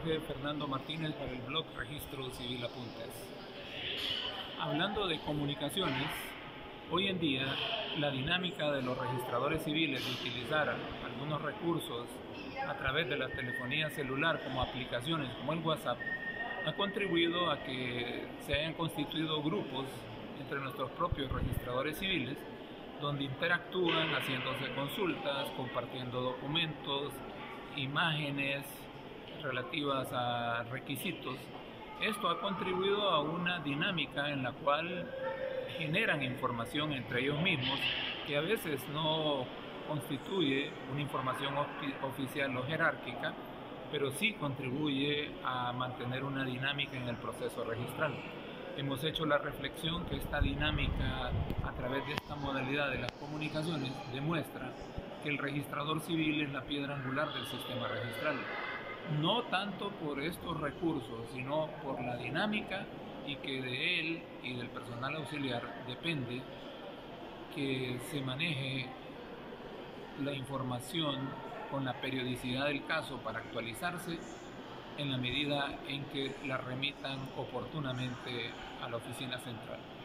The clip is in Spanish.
Jorge Fernando Martínez para el blog Registro Civil Apuntes. Hablando de comunicaciones, hoy en día la dinámica de los registradores civiles de utilizar algunos recursos a través de la telefonía celular como aplicaciones como el WhatsApp ha contribuido a que se hayan constituido grupos entre nuestros propios registradores civiles donde interactúan haciéndose consultas, compartiendo documentos, imágenes relativas a requisitos. Esto ha contribuido a una dinámica en la cual generan información entre ellos mismos que a veces no constituye una información oficial o jerárquica, pero sí contribuye a mantener una dinámica en el proceso registral. Hemos hecho la reflexión que esta dinámica a través de esta modalidad de las comunicaciones demuestra que el registrador civil es la piedra angular del sistema registral. No tanto por estos recursos, sino por la dinámica y que de él y del personal auxiliar depende que se maneje la información con la periodicidad del caso para actualizarse en la medida en que la remitan oportunamente a la oficina central.